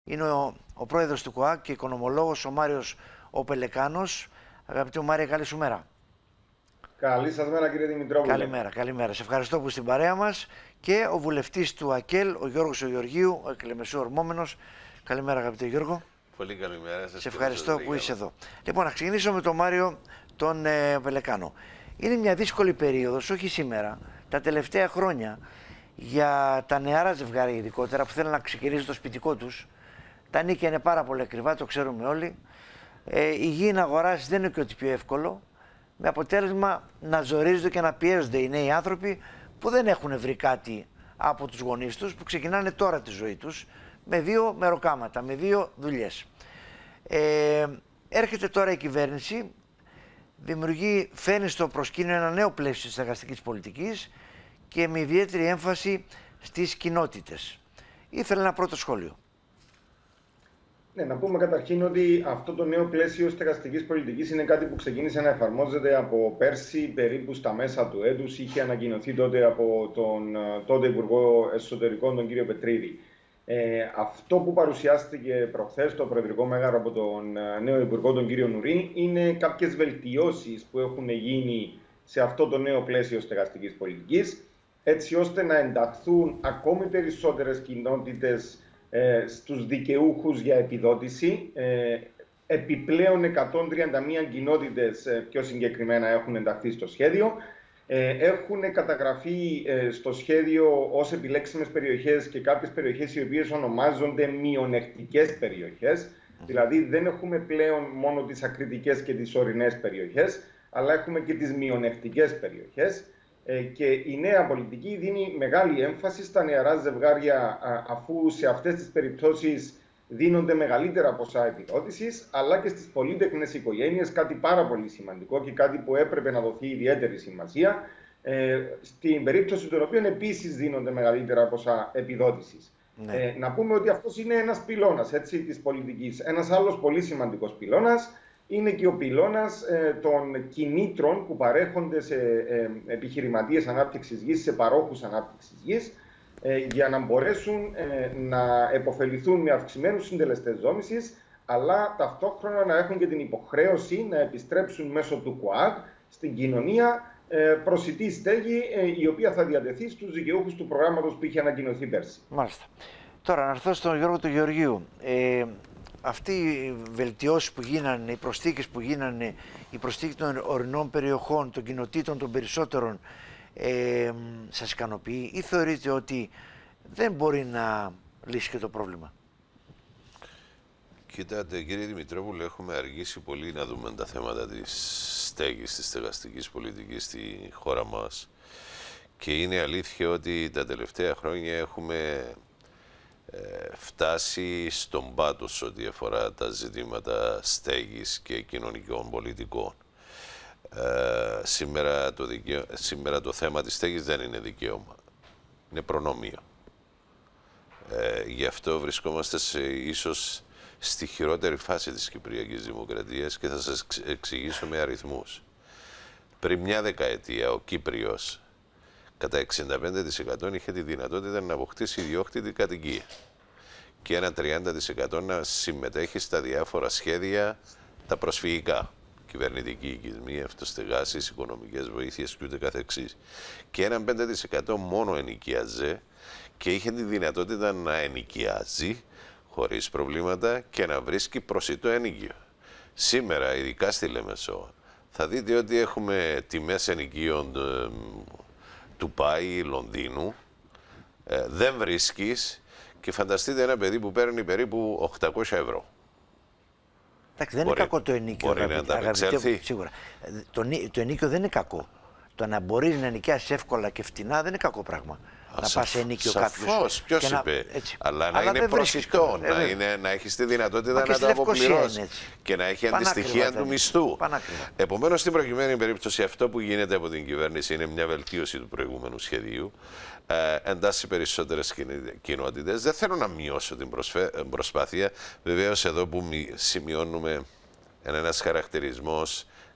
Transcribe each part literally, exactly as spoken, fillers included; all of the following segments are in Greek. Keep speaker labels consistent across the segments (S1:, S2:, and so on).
S1: είναι ο, ο πρόεδρος του ΚΟΑΚ και οικονομολόγος ο Μάριος ο Πελεκάνος. Αγαπητέ Μάρια, καλή σου μέρα.
S2: Καλή σας μέρα, κύριε Δημητρόπουλε.
S1: Καλημέρα, καλημέρα. Σε ευχαριστώ που είσαι στην παρέα μας. Και ο βουλευτής του ΑΚΕΛ, ο Γιώργος ο Γεωργίου, ο εκλεμεσού ορμόμενος. Καλημέρα, αγαπητέ Γιώργο.
S3: Πολύ καλημέρα σας.
S1: Σε ευχαριστώ που είσαι εδώ. Λοιπόν, να ξεκινήσω με τον Μάριο τον ε, Πελεκάνο. Είναι μια δύσκολη περίοδος, όχι σήμερα, τα τελευταία χρόνια, για τα νεαρά ζευγάρια ειδικότερα που θέλουν να ξεκινήσουν το σπιτικό τους. Τα νίκια είναι πάρα πολύ ακριβά, το ξέρουμε όλοι. Ε, η γη να αγοράσει δεν είναι και ότι πιο εύκολο. Με αποτέλεσμα να ζορίζονται και να πιέζονται οι νέοι άνθρωποι που δεν έχουν βρει κάτι από τους γονείς τους, που ξεκινάνε τώρα τη ζωή τους με δύο μεροκάματα, με δύο δουλειές. Ε, έρχεται τώρα η κυβέρνηση, δημιουργεί, φέρνει στο προσκήνιο ένα νέο πλαίσιο της στεγαστικής πολιτικής και με ιδιαίτερη έμφαση στις κοινότητες. Ήθελα ένα πρώτο σχόλιο.
S2: Ναι, να πούμε καταρχήν ότι αυτό το νέο πλαίσιο στεγαστικής πολιτικής είναι κάτι που ξεκίνησε να εφαρμόζεται από πέρσι, περίπου στα μέσα του έτους. Είχε ανακοινωθεί τότε από τον τότε Υπουργό Εσωτερικών, τον κύριο Πετρίδη. Ε, αυτό που παρουσιάστηκε προχθές στο Προεδρικό Μέγαρο από τον νέο Υπουργό, τον κύριο Νουρί, είναι κάποιες βελτιώσεις που έχουν γίνει σε αυτό το νέο πλαίσιο στεγαστικής πολιτικής, έτσι ώστε να ενταχθούν ακόμη περισσότερες κοινότητες ε, στους δικαιούχους για επιδότηση. Ε, επιπλέον εκατόν τριάντα μία κοινότητες ε, πιο συγκεκριμένα έχουν ενταχθεί στο σχέδιο. Ε, έχουν καταγραφεί ε, στο σχέδιο ως επιλέξιμες περιοχές και κάποιες περιοχές οι οποίες ονομάζονται μειονεκτικές περιοχές. Mm. Δηλαδή δεν έχουμε πλέον μόνο τις ακριτικές και τις ορεινές περιοχές, αλλά έχουμε και τις μειονεκτικές περιοχές. Ε, και η νέα πολιτική δίνει μεγάλη έμφαση στα νεαρά ζευγάρια, α, αφού σε αυτές τις περιπτώσεις δίνονται μεγαλύτερα ποσά επιδότησης, αλλά και στις πολύτεκνες οικογένειες, κάτι πάρα πολύ σημαντικό και κάτι που έπρεπε να δοθεί ιδιαίτερη σημασία, ε, στην περίπτωση των οποίων επίσης δίνονται μεγαλύτερα ποσά επιδότησης. Ναι. Ε, να πούμε ότι αυτός είναι ένας πυλώνας, έτσι, της πολιτικής. Ένας άλλος πολύ σημαντικός πυλώνας είναι και ο πυλώνας ε, των κινήτρων που παρέχονται σε ε, επιχειρηματίες ανάπτυξης γης, σε παρόχους ανάπτυξης γης, για να μπορέσουν ε, να επωφεληθούν με αυξημένους συντελεστές ζόμισης, αλλά ταυτόχρονα να έχουν και την υποχρέωση να επιστρέψουν μέσω του ΚΟΑΚ στην κοινωνία ε, προσιτή στέγη, ε, η οποία θα διατεθεί στους δικαιούχους του προγράμματος που είχε ανακοινωθεί πέρσι.
S1: Μάλιστα. Τώρα, να έρθω στον Γιώργο του Γεωργίου. Ε, αυτή οι βελτιώσεις που γίνανε, οι προσθήκες που γίνανε, η προσθήκη των ορεινών περιοχών, των κοινοτήτων των περισσότερων, Ε, σας ικανοποιεί ή θεωρείτε ότι δεν μπορεί να λύσει και το πρόβλημα?
S3: Κοιτάτε, κύριε Δημητρόπουλε, έχουμε αργήσει πολύ να δούμε τα θέματα της στέγης, της στεγαστικής πολιτικής στη χώρα μας, και είναι αλήθεια ότι τα τελευταία χρόνια έχουμε ε, φτάσει στον πάτο ό,τι αφορά τα ζητήματα στέγης και κοινωνικών πολιτικών. Ε, σήμερα, το δικαίω... σήμερα το θέμα της στέγης δεν είναι δικαίωμα, είναι προνόμιο. Ε, γι' αυτό βρισκόμαστε σε, ίσως στη χειρότερη φάση της Κυπριακής Δημοκρατίας, και θα σας εξηγήσω με αριθμούς. Πριν μια δεκαετία ο Κύπριος κατά εξήντα πέντε τοις εκατό είχε τη δυνατότητα να αποκτήσει ιδιόκτητη κατοικία και ένα τριάντα τοις εκατό να συμμετέχει στα διάφορα σχέδια τα προσφυγικά. Κυβερνητική οικισμοί, αυτοστεγάσεις, οικονομικές βοήθειες και ούτε καθεξής. Και ένα πέντε τοις εκατό μόνο ενοικιάζε και είχε τη δυνατότητα να ενοικιάζει χωρίς προβλήματα και να βρίσκει προσιτό ενοίκιο. Σήμερα, ειδικά στη Λεμεσό, θα δείτε ότι έχουμε τιμές ενοικίων ε, του Πάη, Λονδίνου, ε, δεν βρίσκεις, και φανταστείτε ένα παιδί που παίρνει περίπου οκτακόσια ευρώ.
S1: Εντάξει, δεν μπορεί, είναι κακό το ενίκιο.
S3: Μπορεί να ανταπεξέλθει.
S1: Σίγουρα. Το, το ενίκιο δεν είναι κακό. Το να μπορεί να νοικιάσει εύκολα και φτηνά δεν είναι κακό πράγμα. Α, να πα σε ενίκιο κάποιο.
S3: Σαφώς, ποιος είπε.
S1: Να, έτσι.
S3: Αλλά να
S1: Αλλά
S3: είναι προσιτό, να, είναι, να έχει τη δυνατότητα
S1: Μα
S3: να το αποπληρώσει και να έχει αντιστοιχεία του μισθού. Επομένως, στην προκειμένη περίπτωση, αυτό που γίνεται από την κυβέρνηση είναι μια βελτίωση του προηγούμενου σχεδίου. Ε, εντάσσει περισσότερες κοινότητες. Δεν θέλω να μειώσω την προσπάθεια. Βεβαίως, εδώ που σημειώνουμε ένας χαρακτηρισμός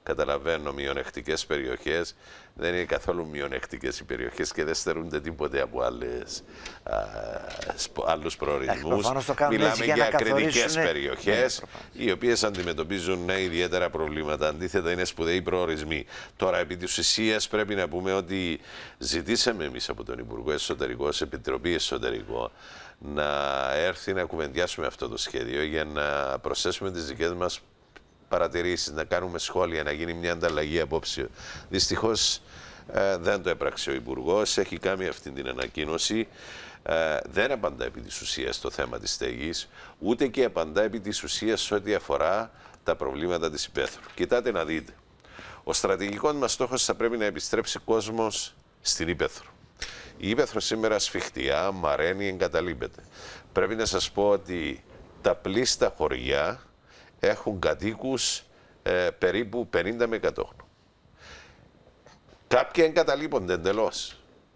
S3: Καταλαβαίνω, μειονεκτικές περιοχές δεν είναι καθόλου μειονεκτικές οι περιοχές και δεν στερούνται τίποτε από άλλες, α, άλλους προορισμούς. Μιλάμε για ακριτικές περιοχές, ναι, οι οποίες αντιμετωπίζουν ναι, ιδιαίτερα προβλήματα. Αντίθετα, είναι σπουδαίοι προορισμοί. Τώρα, επί της ουσίας, πρέπει να πούμε ότι ζητήσαμε εμείς από τον Υπουργό Εσωτερικών, σε Επιτροπή Εσωτερικών, να έρθει να κουβεντιάσουμε αυτό το σχέδιο για να προσθέσουμε τις δικές μας παρατηρήσεις, να κάνουμε σχόλια, να γίνει μια ανταλλαγή απόψεων. Δυστυχώς ε, δεν το έπραξε ο Υπουργός, έχει κάνει αυτή την ανακοίνωση. Ε, δεν απαντά επί της ουσίας στο θέμα της στέγης, ούτε και απαντά επί της ουσίας σε ό,τι αφορά τα προβλήματα της υπαίθρου. Κοιτάτε να δείτε. Ο στρατηγικός μας στόχος θα πρέπει να επιστρέψει κόσμος στην υπαίθρο. Η υπαίθρο σήμερα σφιχτιά, μαραίνει, εγκαταλείπεται. Πρέπει να σας πω ότι τα πλήστα χωριά έχουν κατοίκους ε, περίπου πενήντα με εκατό. Κάποια εγκαταλείπονται εντελώς.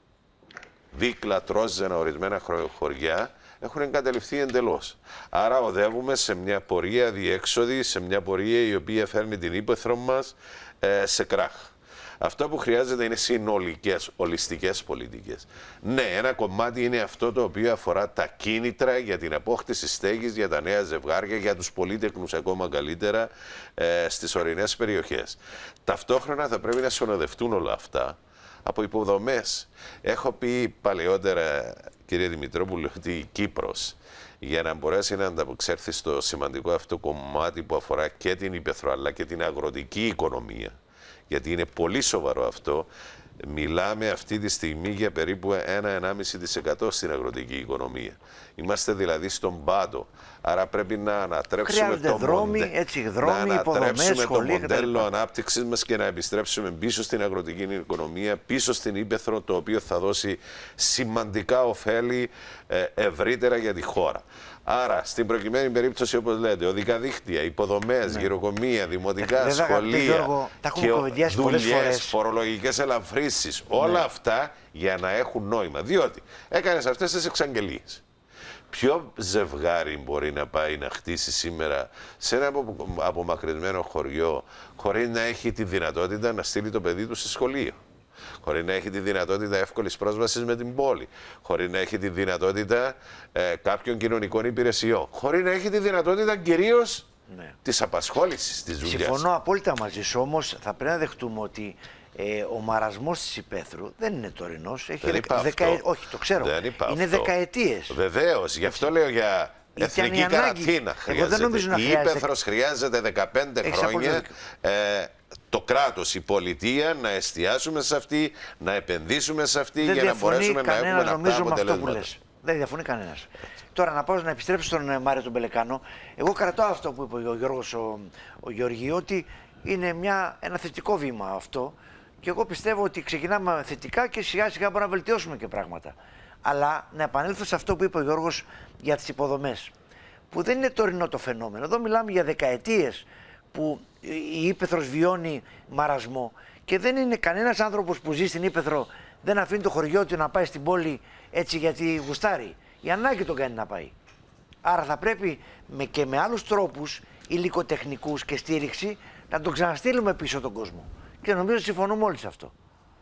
S3: Δίκλα, Τρόζαινα, ορισμένα χωριά έχουν εγκαταλειφθεί εντελώς. Άρα οδεύουμε σε μια πορεία διέξοδη, σε μια πορεία η οποία φέρνει την ύπαιθρο μας ε, σε κράχ. Αυτό που χρειάζεται είναι συνολικές, ολιστικές πολιτικές. Ναι, ένα κομμάτι είναι αυτό το οποίο αφορά τα κίνητρα για την απόκτηση στέγης για τα νέα ζευγάρια, για τους πολύτεκνους ακόμα καλύτερα ε, στις ορεινές περιοχές. Ταυτόχρονα θα πρέπει να συνοδευτούν όλα αυτά από υποδομές. Έχω πει παλαιότερα, κύριε Δημητρόπουλο, ότι η Κύπρος, για να μπορέσει να ανταπεξέλθει στο σημαντικό αυτό κομμάτι που αφορά και την υπαίθρο αλλά και την αγροτική οικονομία, γιατί είναι πολύ σοβαρό αυτό, μιλάμε αυτή τη στιγμή για περίπου ένα με ένα κόμμα πέντε τοις εκατό στην αγροτική οικονομία. Είμαστε δηλαδή στον πάτο. Άρα πρέπει να ανατρέψουμε το,
S1: δρόμοι,
S3: μοντε...
S1: έτσι, δρόμοι,
S3: να ανατρέψουμε
S1: υποδομές,
S3: το μοντέλο ανάπτυξης μας και να επιστρέψουμε πίσω στην αγροτική οικονομία, πίσω στην ύπαιθρο, το οποίο θα δώσει σημαντικά ωφέλη ε, ευρύτερα για τη χώρα. Άρα, στην προκειμένη περίπτωση, όπως λέτε, οδικά δίκτυα, υποδομές, ναι, γυροκομεία, δημοτικά ε, σχολεία,
S1: Γιώργο, και
S3: δουλειές, φορολογικές ελαφρύσεις, όλα ναι, αυτά για να έχουν νόημα. Διότι έκανες αυτές τις εξαγγελίες. Ποιο ζευγάρι μπορεί να πάει να χτίσει σήμερα σε ένα απομακρυσμένο χωριό χωρίς να έχει τη δυνατότητα να στείλει το παιδί του σε σχολείο, χωρίς να έχει τη δυνατότητα εύκολης πρόσβασης με την πόλη, χωρίς να έχει τη δυνατότητα ε, κάποιων κοινωνικών υπηρεσιών, χωρίς να έχει τη δυνατότητα κυρίως ναι, της απασχόλησης, της δουλειάς.
S1: Συμφωνώ απόλυτα μαζί σου, όμως θα πρέπει να δεχτούμε ότι ε, ο μαρασμός της υπαίθρου δεν είναι τωρινός. Έχει δεκα... δεκα... Όχι, το ξέρω.
S3: Δεν
S1: είναι αυτό. Δεκαετίες.
S3: Βεβαίως, γι' αυτό λέω για εθνική καραντίνα. Χρειάζεται. Η ύπαιθρος χρειάζεται δεκαπέντε Έχεις χρόνια. Ε, το κράτος, η πολιτεία, να εστιάσουμε σε αυτή, να επενδύσουμε σε αυτή, δεν για να μπορέσουμε να έχουμε ένα αποτελέσματα.
S1: Δεν διαφωνεί κανένας. Τώρα να πάω να επιστρέψω στον Μάριο τον Πελεκάνο. Εγώ κρατάω αυτό που είπε ο Γιώργος ο, ο Γεωργίου, ότι είναι μια, ένα θετικό βήμα αυτό. Και εγώ πιστεύω ότι ξεκινάμε θετικά και σιγά σιγά μπορούμε να βελτιώσουμε και πράγματα. Αλλά να επανέλθω σε αυτό που είπε ο Γιώργος για τις υποδομές, που δεν είναι τωρινό το φαινόμενο. Εδώ μιλάμε για δεκαετίες που η ύπαιθρος βιώνει μαρασμό και δεν είναι κανένας άνθρωπος που ζει στην ύπαιθρο δεν αφήνει το χωριό του να πάει στην πόλη έτσι γιατί γουστάρει. Η ανάγκη τον κάνει να πάει. Άρα θα πρέπει με, και με άλλους τρόπους υλικοτεχνικούς και στήριξη να τον ξαναστείλουμε πίσω τον κόσμο. Και νομίζω συμφωνούμε όλοι σε αυτό.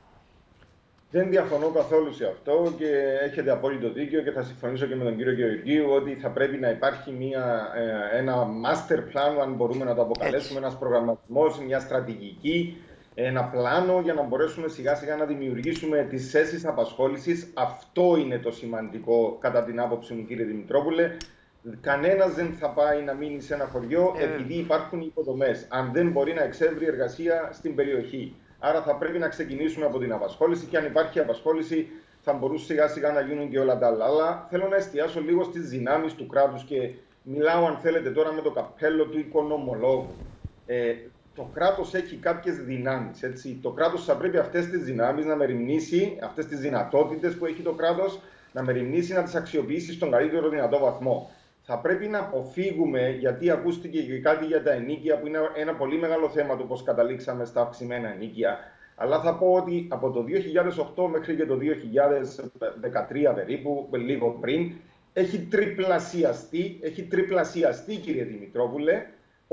S2: Δεν διαφωνώ καθόλου σε αυτό και έχετε απόλυτο δίκιο και θα συμφωνήσω και με τον κύριο Γεωργίου ότι θα πρέπει να υπάρχει μια, ένα master plan, αν μπορούμε να το αποκαλέσουμε, ένας προγραμματισμός, μια στρατηγική, ένα πλάνο για να μπορέσουμε σιγά σιγά να δημιουργήσουμε τις θέσεις απασχόλησης. Αυτό είναι το σημαντικό κατά την άποψη μου, κύριε Δημητρόπουλε. Κανένας δεν θα πάει να μείνει σε ένα χωριό ε... επειδή υπάρχουν υποδομές, αν δεν μπορεί να εξεύρει εργασία στην περιοχή. Άρα θα πρέπει να ξεκινήσουμε από την απασχόληση και αν υπάρχει απασχόληση θα μπορούσε σιγά σιγά να γίνουν και όλα τα άλλα. Αλλά θέλω να εστιάσω λίγο στις δυνάμεις του κράτους και μιλάω, αν θέλετε, τώρα με το καπέλο του οικονομολόγου. Ε, το κράτος έχει κάποιες δυνάμεις. Έτσι. Το κράτος θα πρέπει αυτές τις δυνάμεις να μεριμνήσει, αυτές τις δυνατότητες που έχει το κράτος, να μεριμνήσει να τις αξιοποιήσει στον καλύτερο δυνατό βαθμό. Θα πρέπει να αποφύγουμε, γιατί ακούστηκε και κάτι για τα ενοίκια, που είναι ένα πολύ μεγάλο θέμα του πώς καταλήξαμε στα αυξημένα ενοίκια. Αλλά θα πω ότι από το δύο χιλιάδες οκτώ μέχρι και το δύο χιλιάδες δεκατρία περίπου, λίγο πριν, έχει τριπλασιαστεί, έχει τριπλασιαστεί, κύριε Δημητρόπουλε,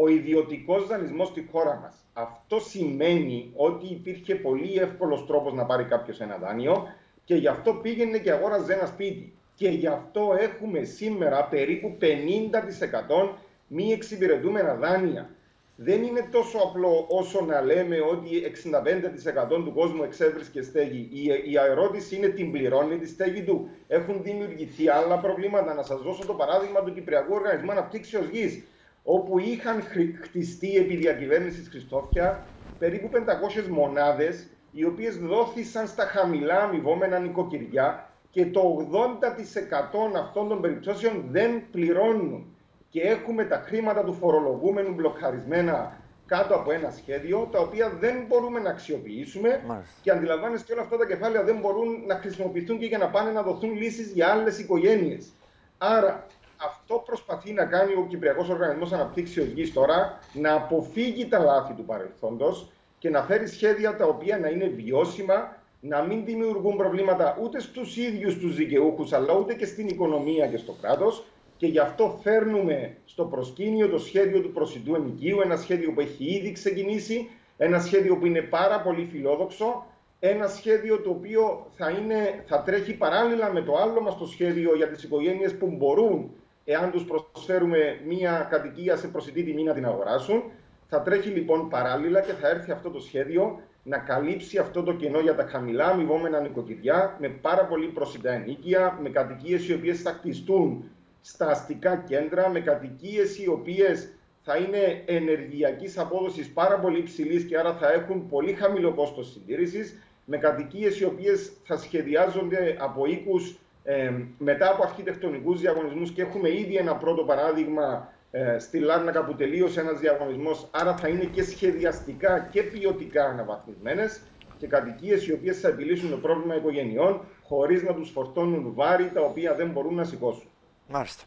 S2: ο ιδιωτικός δανεισμός στη χώρα μας. Αυτό σημαίνει ότι υπήρχε πολύ εύκολος τρόπος να πάρει κάποιος ένα δάνειο και γι' αυτό πήγαινε και αγόραζε ένα σπίτι. Και γι' αυτό έχουμε σήμερα περίπου πενήντα τοις εκατό μη εξυπηρετούμενα δάνεια. Δεν είναι τόσο απλό όσο να λέμε ότι εξήντα πέντε τοις εκατό του κόσμου εξέβρισκε στέγη. Η, η ερώτηση είναι την πληρώνει τη στέγη του. Έχουν δημιουργηθεί άλλα προβλήματα. Να σας δώσω το παράδειγμα του Κυπριακού Οργανισμού Αναπτύξεως Γης, όπου είχαν χτιστεί επί διακυβέρνησης Χριστόφια περίπου πεντακόσιες μονάδες, οι οποίες δόθησαν στα χαμηλά αμοιβόμενα νοικοκυριά και το ογδόντα τοις εκατό αυτών των περιπτώσεων δεν πληρώνουν. Και έχουμε τα χρήματα του φορολογούμενου μπλοκαρισμένα κάτω από ένα σχέδιο, τα οποία δεν μπορούμε να αξιοποιήσουμε. Μάλιστα. Και αντιλαμβάνεστε όλα αυτά τα κεφάλαια δεν μπορούν να χρησιμοποιηθούν και για να πάνε να δοθούν λύσεις για άλλες οικογένειες. Άρα, αυτό προσπαθεί να κάνει ο Κυπριακός Οργανισμός Αναπτύξεως Γης τώρα, να αποφύγει τα λάθη του παρελθόντος και να φέρει σχέδια τα οποία να είναι βιώσιμα, να μην δημιουργούν προβλήματα ούτε στους ίδιους τους δικαιούχους, αλλά ούτε και στην οικονομία και στο κράτος. Και γι' αυτό φέρνουμε στο προσκήνιο το σχέδιο του προσιτού ενοικίου, ένα σχέδιο που έχει ήδη ξεκινήσει, ένα σχέδιο που είναι πάρα πολύ φιλόδοξο, ένα σχέδιο το οποίο θα, είναι, θα τρέχει παράλληλα με το άλλο μας το σχέδιο για τις οικογένειες που μπορούν, εάν τους προσφέρουμε μία κατοικία σε προσιτή τιμή, να την αγοράσουν. Θα τρέχει λοιπόν παράλληλα και θα έρθει αυτό το σχέδιο να καλύψει αυτό το κενό για τα χαμηλά αμοιβόμενα νοικοκυριά, με πάρα πολύ προσιτά ενοίκια, με κατοικίες οι οποίες θα κτιστούν στα αστικά κέντρα, με κατοικίες οι οποίες θα είναι ενεργειακής απόδοσης πάρα πολύ ψηλής και άρα θα έχουν πολύ χαμηλό κόστος συντήρησης, με κατοικίες οι οποίες θα σχεδιάζονται από οίκους ε, μετά από αρχιτεκτονικούς διαγωνισμούς, και έχουμε ήδη ένα πρώτο παράδειγμα ε, στη Λάρνακα που τελείωσε ένας διαγωνισμός, άρα θα είναι και σχεδιαστικά και ποιοτικά αναβαθμισμένες, και κατοικίες οι οποίες θα επιλύσουν το πρόβλημα οικογενειών χωρίς να τους φορτώνουν βάρη τα οποία δεν μπορούν να σηκώσουν.
S1: Μάλιστα.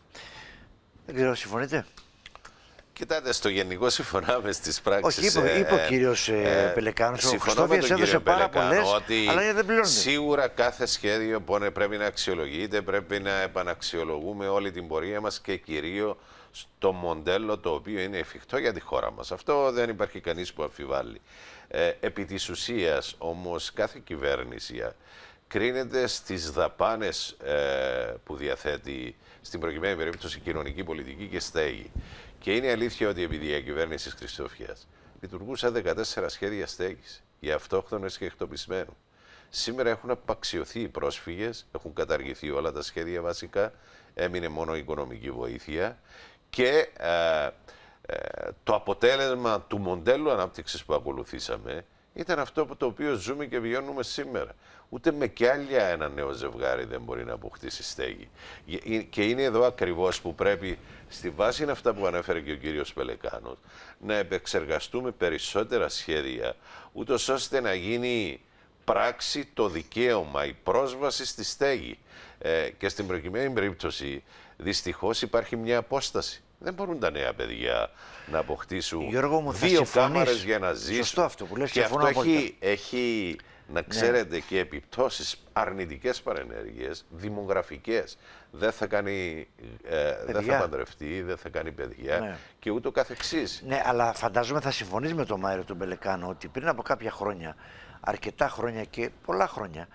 S1: Δεν ξέρω, συμφωνείτε?
S3: Κοιτάτε, στο γενικό συμφωνάμε στις πράξεις.
S1: Όχι, είπε, είπε ο κύριος ε, Πελεκάνος. Ο Χριστόφιας έδωσε πάρα πολλές, αλλά δεν πληρώνεται.
S3: Σίγουρα κάθε σχέδιο πρέπει να αξιολογείται, πρέπει να επαναξιολογούμε όλη την πορεία μας και κυρίως το μοντέλο το οποίο είναι εφικτό για τη χώρα μας. Αυτό δεν υπάρχει κανείς που αμφιβάλλει. Ε, επί της ουσίας όμως κάθε κυβέρνηση κρίνεται στις δαπάνες ε, που διαθέτει, στην προκειμένη περίπτωση κοινωνική πολιτική και στέγη. Και είναι αλήθεια ότι επί διακυβέρνησης Χριστόφιας λειτουργούσαν δεκατέσσερα σχέδια στέγης για αυτόχθονες και εκτοπισμένους. Σήμερα έχουν απαξιωθεί οι πρόσφυγες, έχουν καταργηθεί όλα τα σχέδια βασικά, έμεινε μόνο η οικονομική βοήθεια και ε, ε, το αποτέλεσμα του μοντέλου ανάπτυξης που ακολουθήσαμε ήταν αυτό το οποίο ζούμε και βιώνουμε σήμερα. Ούτε με κι άλλα ένα νέο ζευγάρι δεν μπορεί να αποκτήσει στέγη. Και είναι εδώ ακριβώς που πρέπει, στη βάση είναι αυτά που ανέφερε και ο κύριος Πελεκάνος, να επεξεργαστούμε περισσότερα σχέδια, ούτως ώστε να γίνει πράξη το δικαίωμα, η πρόσβαση στη στέγη. Ε, και στην προκειμένη περίπτωση, δυστυχώς υπάρχει μια απόσταση. Δεν μπορούν τα νέα παιδιά να αποκτήσουν Γιώργο μου, δύο κάμαρες για να ζήσουν.
S1: Σωστό αυτό που λες,
S3: και αυτό έχει, έχει, να ξέρετε, ναι, και επιπτώσεις αρνητικές παρενέργειες, δημογραφικές. Δεν θα κάνει, ε, δεν θα παντρευτεί, δεν θα κάνει παιδιά, ναι, και ούτω καθεξής.
S1: Ναι, αλλά φαντάζομαι θα συμφωνείς με τον Μάριο τον Πελεκάνο ότι πριν από κάποια χρόνια, αρκετά χρόνια και πολλά χρόνια,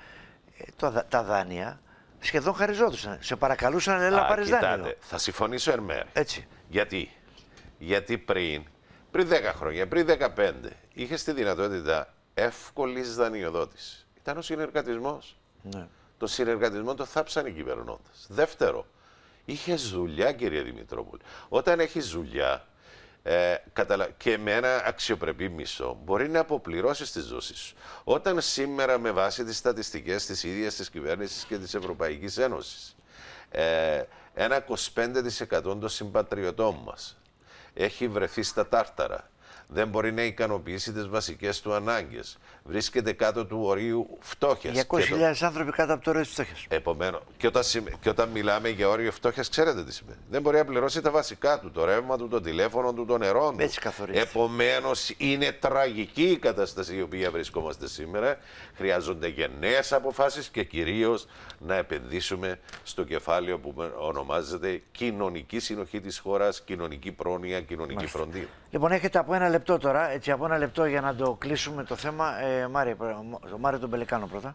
S1: το, τα δάνεια σχεδόν χαριζόντουσαν. Σε παρακαλούσαν, έλα πάρεις δάνειο.
S3: Θα συμφωνήσω εν μέρει.
S1: Έτσι.
S3: Γιατί? Γιατί πριν, πριν δέκα χρόνια, πριν δεκαπέντε, είχες τη δυνατότητα εύκολης δανειοδότησης. Ήταν ο συνεργατισμός. Ναι. Το συνεργατισμό το θάψαν οι κυβερνώντες. Δεύτερο, είχες δουλειά, κύριε Δημητρόπουλε. Όταν έχεις δουλειά ε, και με ένα αξιοπρεπή μισθό, μπορεί να αποπληρώσεις τις δόσεις σου. Όταν σήμερα, με βάση τις στατιστικές της ίδιας της κυβέρνησης και της Ευρωπαϊκής Ένωσης, ε, ένα είκοσι πέντε τοις εκατό των συμπατριωτών μας έχει βρεθεί στα τάρταρα, δεν μπορεί να ικανοποιήσει τις βασικές του ανάγκες. Βρίσκεται κάτω του ορίου φτώχειας.
S1: διακόσιες χιλιάδες άνθρωποι κάτω από το όριο της φτώχειας.
S3: Επομένως, και όταν, και όταν μιλάμε για όριο φτώχειας, ξέρετε τι σημαίνει. Δεν μπορεί να πληρώσει τα βασικά του, το ρεύμα του, το τηλέφωνο του, το νερό του.
S1: Έτσι καθορίζεται.
S3: Επομένως, είναι τραγική η κατάσταση η οποία βρισκόμαστε σήμερα. Χρειάζονται γενναίες αποφάσεις και κυρίως να επενδύσουμε στο κεφάλαιο που ονομάζεται κοινωνική συνοχή της χώρας, κοινωνική πρόνοια, κοινωνική
S1: Μάλιστα.
S3: φροντίδα.
S1: Λοιπόν, έχετε από ένα λεπτό τώρα, έτσι από ένα λεπτό για να το κλείσουμε το θέμα. Ε, Μάριο, Μάριο τον Πελεκάνο πρώτα.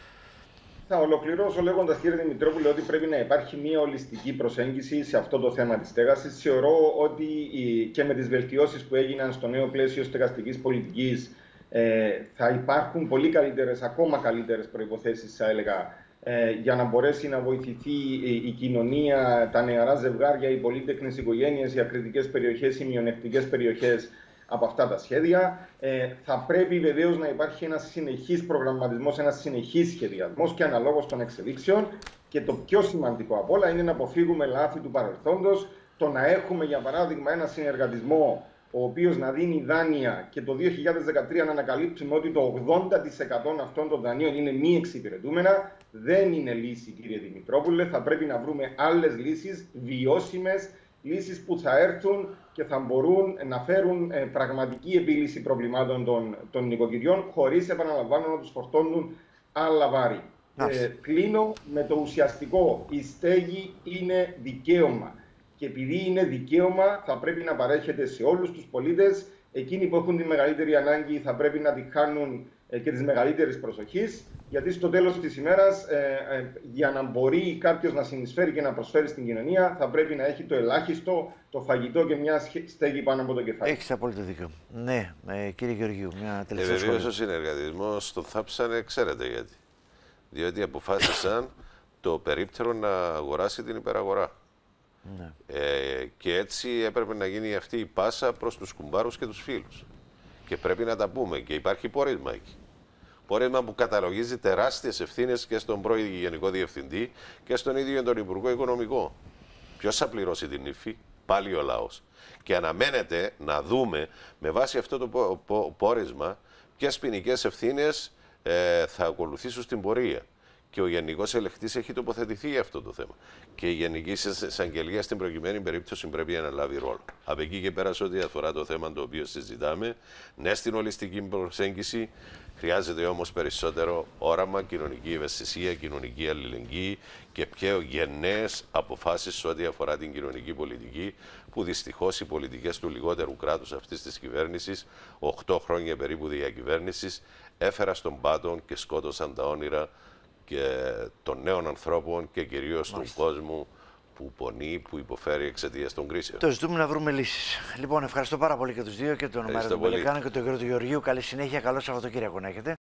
S2: Θα ολοκληρώσω λέγοντας, κύριε Δημητρόπουλε, ότι πρέπει να υπάρχει μια ολιστική προσέγγιση σε αυτό το θέμα της στέγασης. Θεωρώ ότι και με τις βελτιώσεις που έγιναν στο νέο πλαίσιο στεγαστικής πολιτικής ε, θα υπάρχουν πολύ καλύτερες, ακόμα καλύτερες προϋποθέσεις, θα έλεγα, ε, για να μπορέσει να βοηθηθεί η, η κοινωνία, τα νεαρά ζευγάρια, οι πολύτεκνες οικογένειες, οι ακριτικές περιοχές, οι μειονεκτικές περιοχές από αυτά τα σχέδια. Ε, θα πρέπει βεβαίως να υπάρχει ένας συνεχής προγραμματισμός, ένας συνεχής σχεδιασμός και αναλόγως των εξελίξεων. Και το πιο σημαντικό απ' όλα είναι να αποφύγουμε λάθη του παρελθόντος, το να έχουμε για παράδειγμα ένα συνεργατισμό ο οποίος να δίνει δάνεια και το δύο χιλιάδες δεκατρία να ανακαλύψουμε ότι το ογδόντα τοις εκατό αυτών των δανείων είναι μη εξυπηρετούμενα. Δεν είναι λύση, κύριε Δημητρόπουλε. Θα πρέπει να βρούμε άλλες λύσεις, βιώσιμες, λύσεις που θα έρθουν και θα μπορούν να φέρουν ε, πραγματική επίλυση προβλημάτων των, των νοικοκυριών, χωρίς, επαναλαμβάνω, να τους φορτώνουν άλλα βάρη. Ε, κλείνω με το ουσιαστικό. Η στέγη είναι δικαίωμα. Και επειδή είναι δικαίωμα, θα πρέπει να παρέχεται σε όλους τους πολίτες. Εκείνοι που έχουν τη μεγαλύτερη ανάγκη θα πρέπει να τη χάνουν ε, και της μεγαλύτερης προσοχής. Γιατί στο τέλος της ημέρας, ε, ε, για να μπορεί κάποιος να συνεισφέρει και να προσφέρει στην κοινωνία, θα πρέπει να έχει το ελάχιστο, το φαγητό και μια στέγη πάνω από το κεφάλι.
S1: Έχεις απόλυτο δίκιο. Ναι, ε, κύριε Γεωργίου, μια τελευταία
S3: ε,
S1: σχόλια.
S3: Βεβαίως ο συνεργατισμός το θάψανε, ξέρετε γιατί. Διότι αποφάσισαν το περίπτερο να αγοράσει την υπεραγορά. Ναι. Ε, και έτσι έπρεπε να γίνει αυτή η πάσα προς τους κουμπάρους και τους φίλους. Και πρέπει να τα πούμε και υπάρχει πόρισμα εκεί. Πόρισμα που καταλογίζει τεράστιες ευθύνες και στον πρώην Γενικό Διευθυντή και στον ίδιο τον Υπουργό Οικονομικό. Ποιος θα πληρώσει την ύφη? Πάλι ο λαός. Και αναμένεται να δούμε με βάση αυτό το πόρισμα ποιες ποινικές ευθύνες ε, θα ακολουθήσουν στην πορεία. Και ο Γενικός Ελεκτής έχει τοποθετηθεί για αυτό το θέμα. Και η Γενική Εισαγγελία στην προκειμένη περίπτωση πρέπει να λάβει ρόλο. Από εκεί και πέρα, σε ό,τι αφορά το θέμα το οποίο συζητάμε, ναι, στην ολιστική προσέγγιση, χρειάζεται όμως περισσότερο όραμα, κοινωνική ευαισθησία, κοινωνική αλληλεγγύη και πιο γενναίες αποφάσεις σε ό,τι αφορά την κοινωνική πολιτική, που δυστυχώς οι πολιτικές του λιγότερου κράτους αυτής της κυβέρνησης, οκτώ χρόνια περίπου διακυβέρνησης, έφεραν στον πάτο και σκότωσαν τα όνειρα και των νέων ανθρώπων και κυρίως του κόσμου που πονεί, που υποφέρει εξαιτίας των κρίσεων.
S1: Το ζητούμε να βρούμε λύσεις. Λοιπόν, ευχαριστώ πάρα πολύ και τους δύο, και τον Μάριο τον Πελεκάνο και τον κύριο του Γεωργίου. Καλή συνέχεια, καλό Σαββατοκύριακο να έχετε.